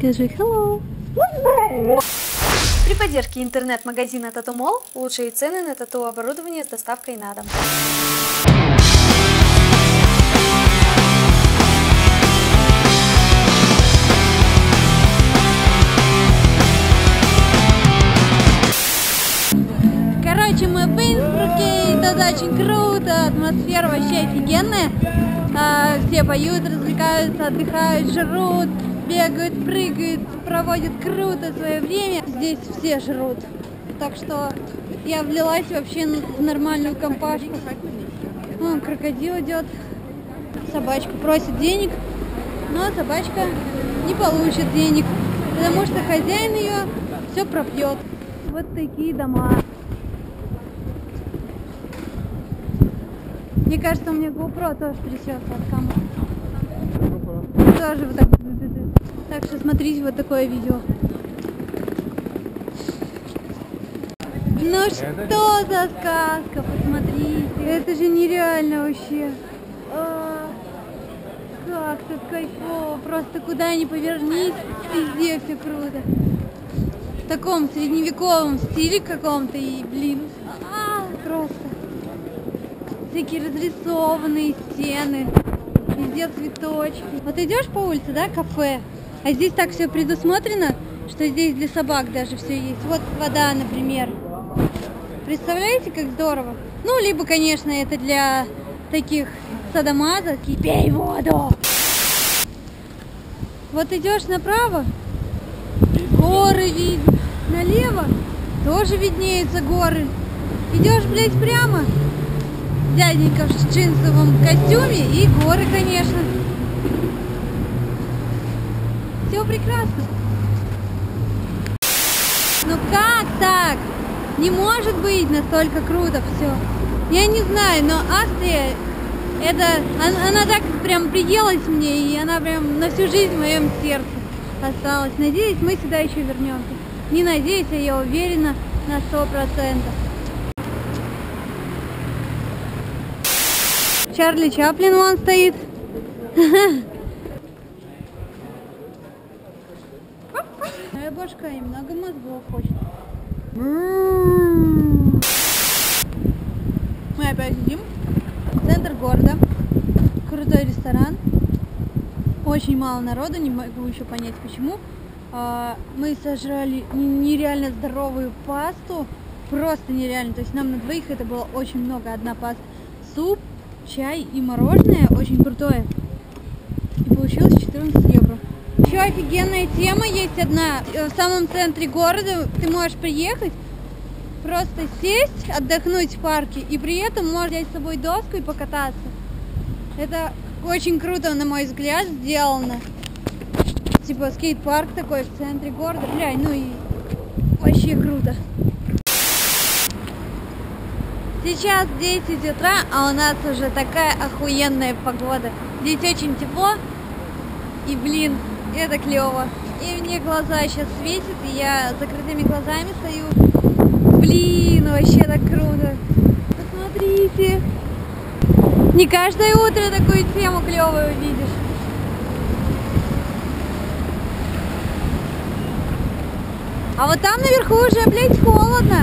Скажи hello. При поддержке интернет-магазина Tattoo Mall лучшие цены на тату-оборудование с доставкой на дом. Короче, мы в Инсбруке, и тут очень круто, атмосфера вообще офигенная. Все поют, развлекаются, отдыхают, жрут, бегают, прыгают, проводят круто свое время. Здесь все жрут. Так что я влилась вообще в нормальную компашку. Вон крокодил идет, собачка просит денег, но собачка не получит денег, потому что хозяин ее все пропьет. Вот такие дома. Мне кажется, у меня GoPro тоже трясется от камеры. Тоже вот так. Так что смотрите вот такое видео. Ну что за сказка, посмотрите. Это же нереально вообще. Как тут кайфово. Просто куда ни повернись, везде все круто. В таком средневековом стиле каком-то и, блин, просто. Всякие разрисованные стены, везде цветочки. Вот идешь по улице, да, кафе, а здесь так все предусмотрено, что здесь для собак даже все есть. Вот вода, например. Представляете, как здорово? Ну, либо, конечно, это для таких садомазов. Пей воду! Вот идешь направо, горы видно. Налево тоже виднеются горы. Идешь, блядь, прямо. Дяденька в джинсовом костюме и горы, конечно. Все прекрасно. Ну как так? Не может быть настолько круто все. Я не знаю, но Австрия, она так прям приелась мне, и она прям на всю жизнь в моем сердце осталась. Надеюсь, мы сюда еще вернемся. Не надеюсь, а я уверена на 100%. Чарли Чаплин вон стоит. Моя башка немного мозгов хочет. Мы опять сидим. Центр города. Крутой ресторан. Очень мало народу, не могу еще понять почему. Мы сожрали нереально здоровую пасту. Просто нереально. То есть нам на двоих это было очень много. Одна паста. Суп, чай и мороженое очень крутое. И получилось 14 евро. Еще офигенная тема есть одна. В самом центре города ты можешь приехать, просто сесть, отдохнуть в парке, и при этом можешь взять с собой доску и покататься. Это очень круто, на мой взгляд, сделано. Типа скейт-парк такой в центре города. Бля, ну и вообще круто. Сейчас 10 утра, а у нас уже такая охуенная погода. Здесь очень тепло, и, блин, это клево. И мне глаза сейчас светят, и я с закрытыми глазами стою. Блин, вообще так круто. Посмотрите. Не каждое утро такую тему клевую увидишь. А вот там наверху уже, блядь, холодно.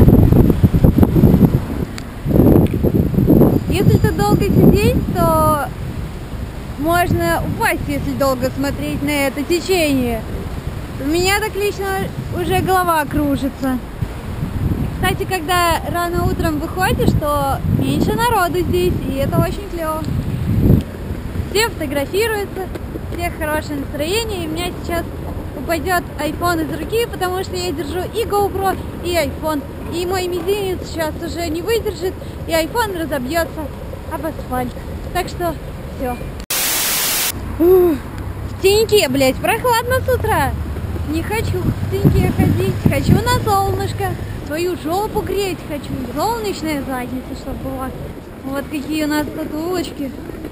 Если тут долго сидеть, то можно упасть, если долго смотреть на это течение. У меня так лично уже голова кружится. Кстати, когда рано утром выходишь, то меньше народу здесь, и это очень клево. Все фотографируются, у всех хорошее настроение, и у меня сейчас упадет iPhone из руки, потому что я держу и GoPro, и iPhone. И мой мизинец сейчас уже не выдержит, и iPhone разобьется об асфальт. Так что все. В теньке, блядь, прохладно с утра. Не хочу в теньке ходить, хочу на солнышко. Свою жопу греть хочу. Солнечная задница, чтобы была. Вот какие у нас тут улочки.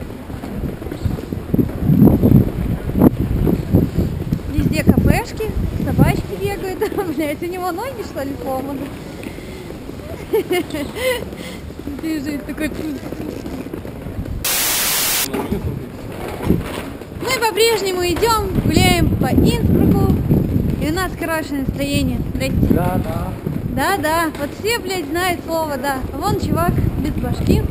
Везде кафешки, собачки бегают. Блядь, у него ноги, что ли, сломаны? Бежит такой. Мы по-прежнему идем, гуляем по Инсбруку, и у нас хорошее настроение. Здрасте. Да. Да, вот все, блядь, знают слово «да». Вон чувак без башки.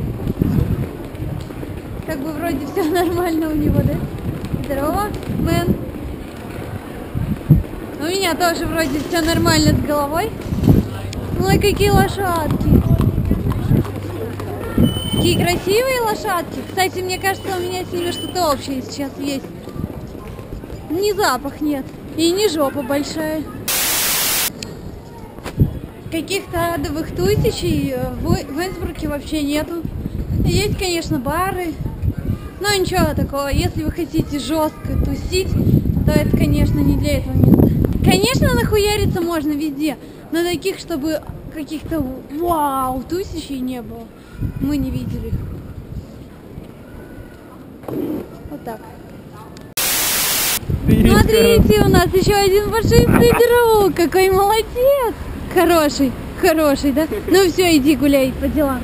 Как бы вроде все нормально у него, да? Здорово, мэн. У меня тоже вроде все нормально с головой. Ой, какие лошадки. Какие красивые лошадки. Кстати, мне кажется, у меня с ними что-то общее сейчас есть. Ни запах нет. И не жопа большая. Каких-то адовых тусичей в Инсбруке вообще нету. Есть, конечно, бары. Но ничего такого. Если вы хотите жестко тусить, то это, конечно, не для этого места. Конечно, нахуяриться можно везде. Но таких, чтобы каких-то вау тусичей не было, мы не видели. Вот так. Смотрите, у нас еще один фашистский друг. Какой молодец. Хороший, да? Ну все, иди гуляй по делам.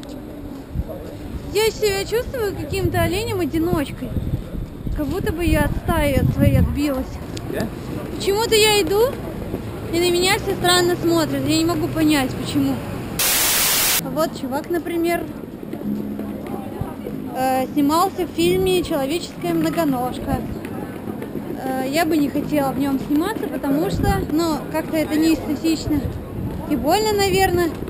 Я себя чувствую каким-то оленем-одиночкой. Как будто бы я от стаи от своей отбилась. Почему-то я иду, и на меня все странно смотрят. Я не могу понять, почему. Вот чувак, например, снимался в фильме «Человеческая многоножка». Я бы не хотела в нем сниматься, потому что, ну, как-то это не эстетично. И больно, наверное.